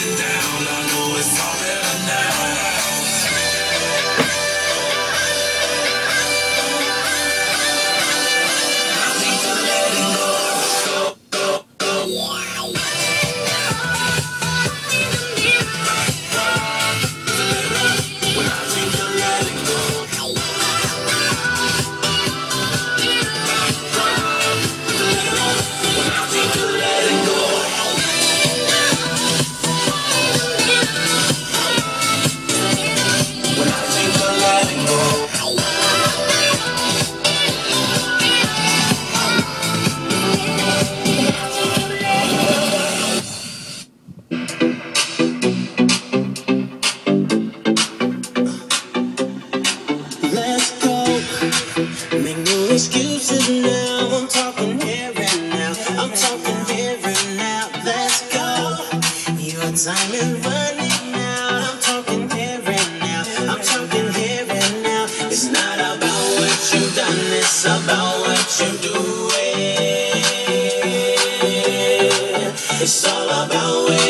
Excuses now, I'm talking here and now. I'm talking here and now. Let's go. Your time is running now. I'm talking here and now. I'm talking here and now. It's not about what you've done, it's about what you're doing. It's all about